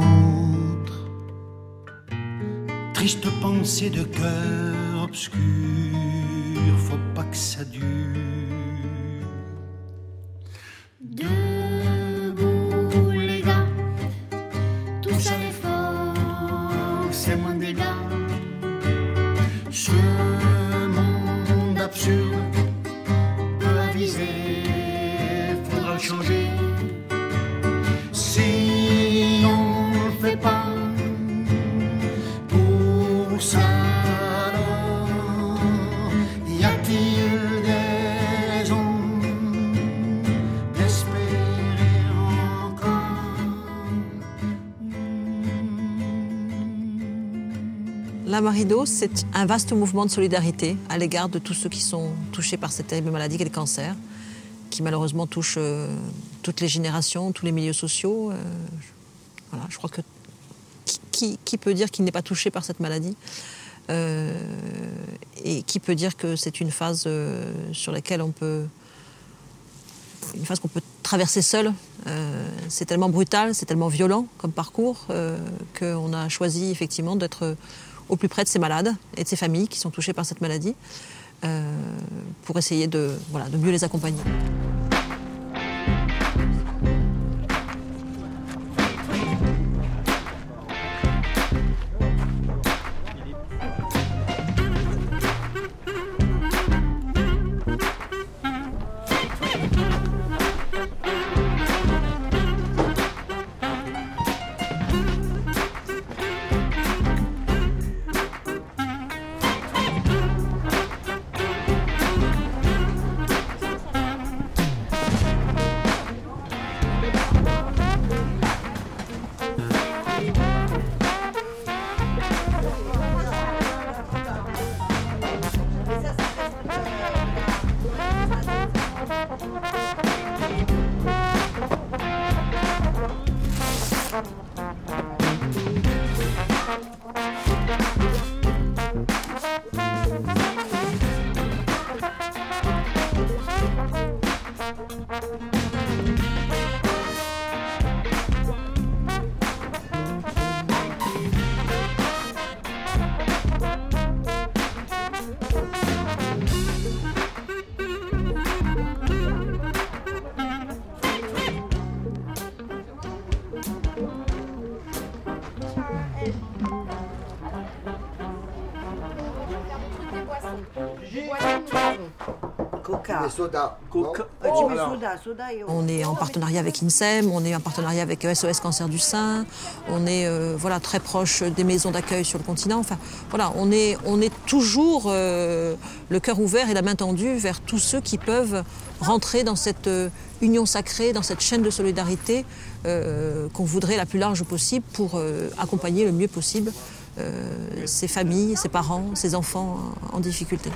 Triste pensée de cœur obscur, faut pas que ça dure. Debout les gars, tous à l'effort, c'est moins des gars. Ce monde absurde peut aviser, faudra le changer. Si on ne le fait pas, La Marido, c'est un vaste mouvement de solidarité à l'égard de tous ceux qui sont touchés par cette terrible maladie qu'est le cancer, qui malheureusement touche euh, toutes les générations, tous les milieux sociaux. Euh, voilà, je crois que qui, qui peut dire qu'il n'est pas touché par cette maladie euh, et qui peut dire que c'est une phase euh, sur laquelle on peut, une phase qu'on peut traverser seul. Euh, c'est tellement brutal, c'est tellement violent comme parcours euh, qu'on a choisi effectivement d'être au plus près de ces malades et de ces familles qui sont touchées par cette maladie, euh, pour essayer de, voilà, de mieux les accompagner. Coca. Soda. Coca. Oh, soda, soda et... On est en partenariat avec INSEM, on est en partenariat avec S O S Cancer du Sein, on est euh, voilà, très proche des maisons d'accueil sur le continent. Enfin, voilà, on est, on est toujours euh, le cœur ouvert et la main tendue vers tous ceux qui peuvent rentrer dans cette euh, union sacrée, dans cette chaîne de solidarité euh, qu'on voudrait la plus large possible pour euh, accompagner le mieux possible euh, ces familles, ces parents, ces enfants en, en difficulté.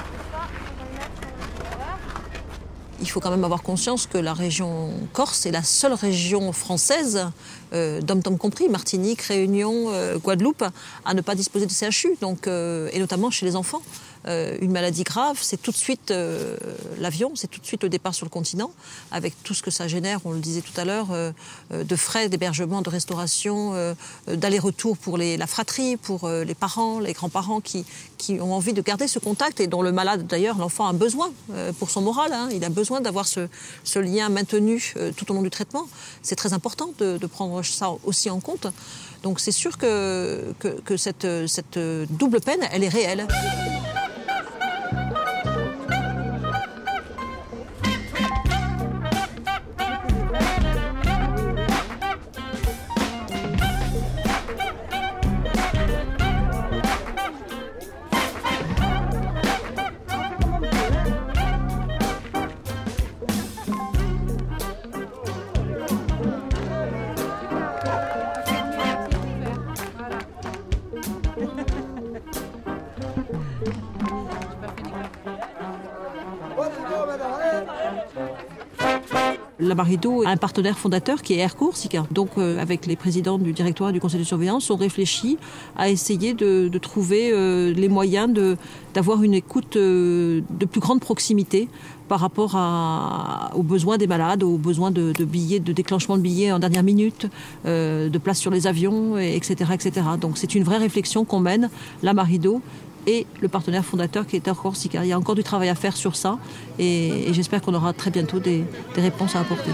Il faut quand même avoir conscience que la région Corse est la seule région française, euh, dom-tom compris, Martinique, Réunion, euh, Guadeloupe, à ne pas disposer de C H U, donc, euh, et notamment chez les enfants. Euh, une maladie grave, c'est tout de suite euh, l'avion, c'est tout de suite le départ sur le continent, avec tout ce que ça génère, on le disait tout à l'heure, euh, de frais d'hébergement, de restauration, euh, d'aller-retour pour les, la fratrie, pour euh, les parents, les grands-parents qui, qui ont envie de garder ce contact et dont le malade, d'ailleurs, l'enfant a besoin euh, pour son moral. Hein, il a besoin d'avoir ce, ce lien maintenu euh, tout au long du traitement. C'est très important de, de prendre ça aussi en compte. Donc c'est sûr que, que, que cette, cette double peine, elle est réelle. La Marido a un partenaire fondateur qui est Air Corsica. Donc, euh, avec les présidents du directoire et du conseil de surveillance, on réfléchit à essayer de, de trouver euh, les moyens de, d'avoir une écoute euh, de plus grande proximité par rapport à, aux besoins des malades, aux besoins de, de billets, de déclenchement de billets en dernière minute, euh, de place sur les avions, et cetera, et cetera. Donc, c'est une vraie réflexion qu'on mène, la Marido et le partenaire fondateur qui est Air Corsica. Il y a encore du travail à faire sur ça et, et j'espère qu'on aura très bientôt des, des réponses à apporter.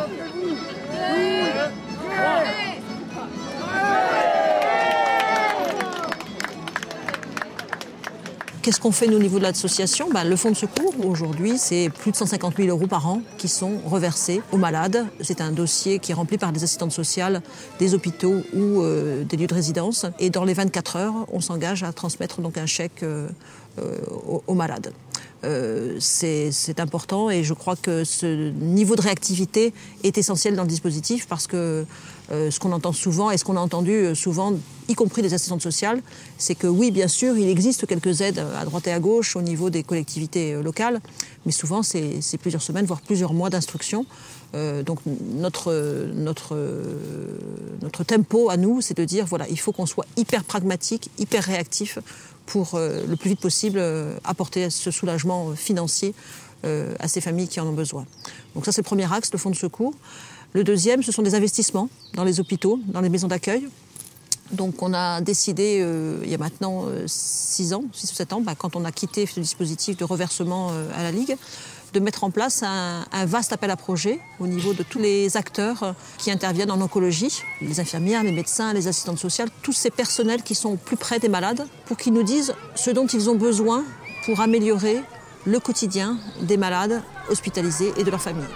Qu'est-ce qu'on fait nous, au niveau de l'association? Ben, le fonds de secours, aujourd'hui, c'est plus de cent cinquante mille euros par an qui sont reversés aux malades. C'est un dossier qui est rempli par des assistantes sociales, des hôpitaux ou euh, des lieux de résidence. Et dans les vingt-quatre heures, on s'engage à transmettre donc, un chèque euh, euh, aux, aux malades. Euh, c'est, c'est important et je crois que ce niveau de réactivité est essentiel dans le dispositif parce que euh, ce qu'on entend souvent et ce qu'on a entendu souvent, y compris des assistantes sociales, c'est que oui, bien sûr, il existe quelques aides à droite et à gauche au niveau des collectivités locales, mais souvent c'est, c'est plusieurs semaines, voire plusieurs mois d'instruction. Euh, donc notre, notre, notre tempo à nous, c'est de dire voilà, il faut qu'on soit hyper pragmatique, hyper réactif pour euh, le plus vite possible euh, apporter ce soulagement financier euh, à ces familles qui en ont besoin. Donc ça c'est le premier axe, le fonds de secours. Le deuxième, ce sont des investissements dans les hôpitaux, dans les maisons d'accueil. Donc on a décidé, euh, il y a maintenant six ans, six ou sept ans, bah, quand on a quitté ce dispositif de reversement euh, à la Ligue, de mettre en place un, un vaste appel à projet au niveau de tous les acteurs qui interviennent en oncologie, les infirmières, les médecins, les assistantes sociales, tous ces personnels qui sont au plus près des malades, pour qu'ils nous disent ce dont ils ont besoin pour améliorer le quotidien des malades hospitalisés et de leurs familles.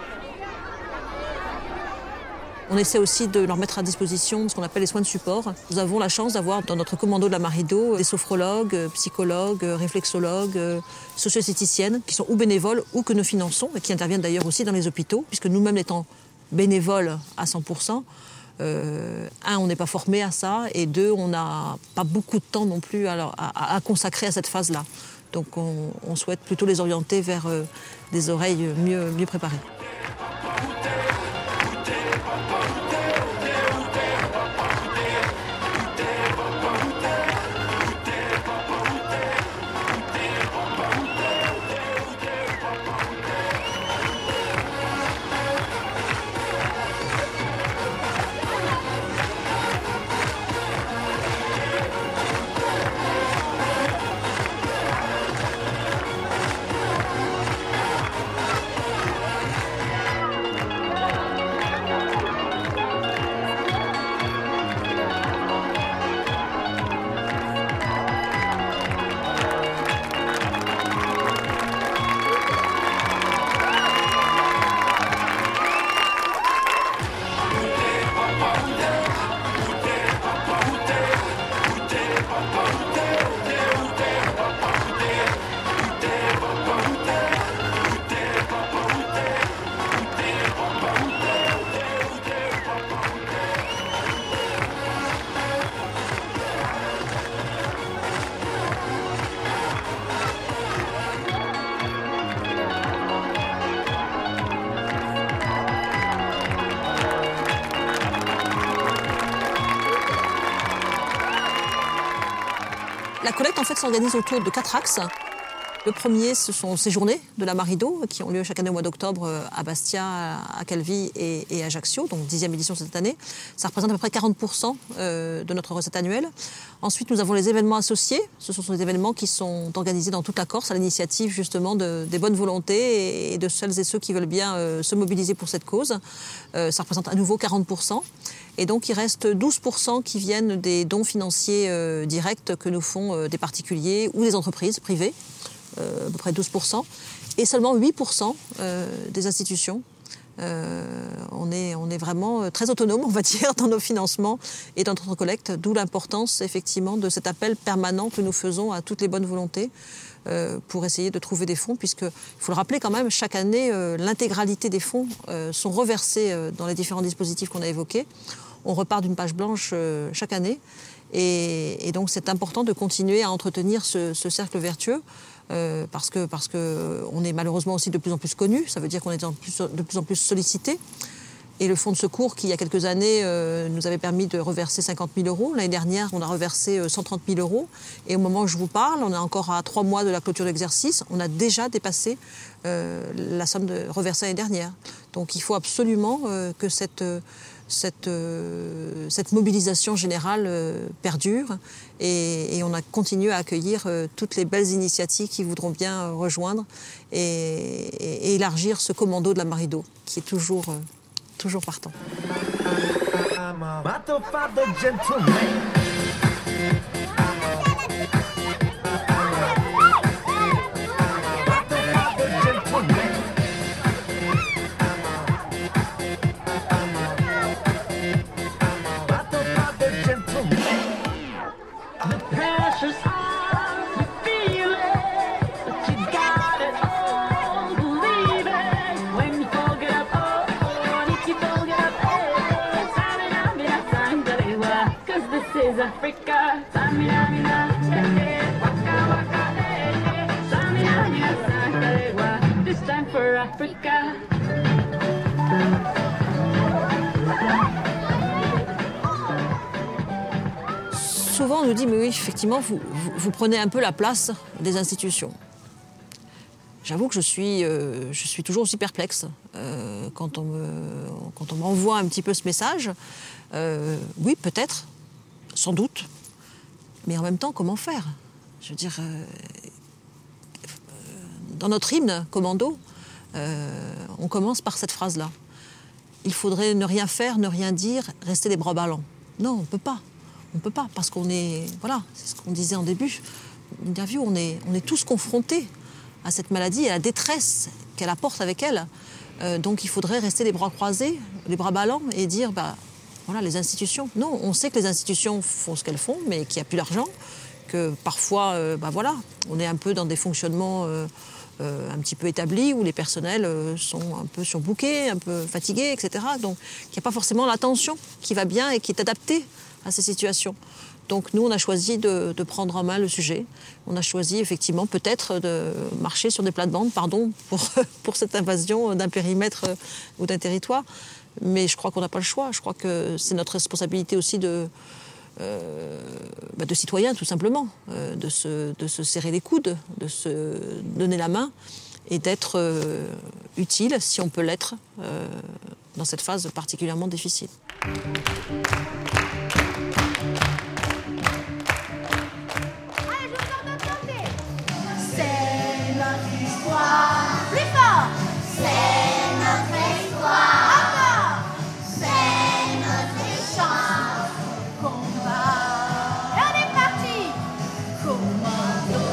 On essaie aussi de leur mettre à disposition ce qu'on appelle les soins de support. Nous avons la chance d'avoir dans notre commando de la Marido des sophrologues, psychologues, réflexologues, socio-esthéticiennes qui sont ou bénévoles ou que nous finançons et qui interviennent d'ailleurs aussi dans les hôpitaux, puisque nous-mêmes étant bénévoles à cent pour cent, euh, un, on n'est pas formé à ça, et deux, on n'a pas beaucoup de temps non plus à, à, à consacrer à cette phase-là. Donc on, on souhaite plutôt les orienter vers euh, des oreilles mieux, mieux préparées. La collecte en fait s'organise autour de quatre axes. Le premier, ce sont ces journées de la Marido qui ont lieu chaque année au mois d'octobre à Bastia, à Calvi et, et à Ajaccio, donc dixième édition cette année. Ça représente à peu près quarante pour cent de notre recette annuelle. Ensuite, nous avons les événements associés. Ce sont des événements qui sont organisés dans toute la Corse à l'initiative justement de, des bonnes volontés et de celles et ceux qui veulent bien euh, se mobiliser pour cette cause. Euh, ça représente à nouveau quarante pour cent. Et donc, il reste douze pour cent qui viennent des dons financiers euh, directs que nous font euh, des particuliers ou des entreprises privées, euh, à peu près douze pour cent, et seulement huit pour cent euh, des institutions. Euh, on, est, on est vraiment très autonome, on va dire, dans nos financements et dans notre collecte, d'où l'importance, effectivement, de cet appel permanent que nous faisons à toutes les bonnes volontés euh, pour essayer de trouver des fonds, puisque, il faut le rappeler quand même, chaque année, euh, l'intégralité des fonds euh, sont reversés euh, dans les différents dispositifs qu'on a évoqués. On repart d'une page blanche euh, chaque année. Et, et donc, c'est important de continuer à entretenir ce, ce cercle vertueux euh, parce que parce que on est malheureusement aussi de plus en plus connu. Ça veut dire qu'on est de plus, de plus en plus sollicité. Et le fonds de secours, qui il y a quelques années euh, nous avait permis de reverser cinquante mille euros. L'année dernière, on a reversé euh, cent trente mille euros. Et au moment où je vous parle, on est encore à trois mois de la clôture de l'exercice. On a déjà dépassé euh, la somme de reversée l'année dernière. Donc, il faut absolument euh, que cette... Euh, Cette, euh, cette mobilisation générale euh, perdure et, et on a continué à accueillir euh, toutes les belles initiatives qui voudront bien euh, rejoindre et, et, et élargir ce commando de la Marido qui est toujours, euh, toujours partant. Africa, Samina, Mina, Waka, Waka, Samina, Mina, this time for Africa. Souvent, on nous dit, mais oui, effectivement, vous, vous, vous prenez un peu la place des institutions. J'avoue que je suis, euh, je suis toujours aussi perplexe euh, quand on me, quand on m'envoie un petit peu ce message. Euh, oui, peut-être. sans doute. Mais en même temps, comment faire? Je veux dire, euh, dans notre hymne, Commando, euh, on commence par cette phrase-là. Il faudrait ne rien faire, ne rien dire, rester les bras ballants. Non, on ne peut pas. On ne peut pas, parce qu'on est... Voilà, c'est ce qu'on disait en début d'interview, on est, on est tous confrontés à cette maladie et à la détresse qu'elle apporte avec elle. Euh, donc il faudrait rester les bras croisés, les bras ballants, et dire, bah, voilà, les institutions. Non, on sait que les institutions font ce qu'elles font, mais qu'il n'y a plus d'argent, que parfois, euh, bah, voilà, on est un peu dans des fonctionnements euh, euh, un petit peu établis, où les personnels euh, sont un peu surbookés, un peu fatigués, et cetera. Donc il n'y a pas forcément l'attention qui va bien et qui est adaptée à ces situations. Donc nous, on a choisi de, de prendre en main le sujet. On a choisi effectivement peut-être de marcher sur des plates-bandes, pardon pour, pour cette invasion d'un périmètre ou d'un territoire. Mais je crois qu'on n'a pas le choix. Je crois que c'est notre responsabilité aussi de, euh, bah de citoyens, tout simplement, euh, de, se, de se serrer les coudes, de se donner la main et d'être euh, utile, si on peut l'être, euh, dans cette phase particulièrement difficile. Plus fort! C'est notre histoire! Encore! C'est notre chant! Combat! Et on est parti! Commando!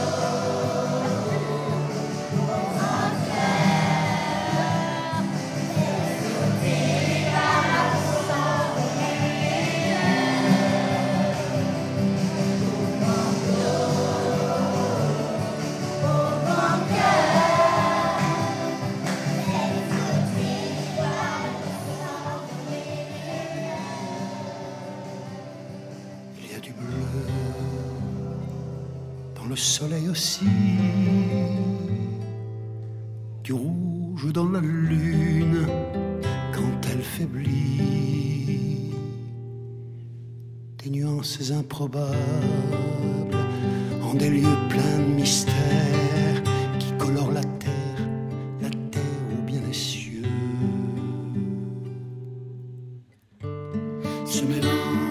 En cœur! Et à la le soleil aussi, du rouge dans la lune quand elle faiblit, des nuances improbables en des lieux pleins de mystères qui colorent la terre, la terre ou bien les cieux. Ce mélange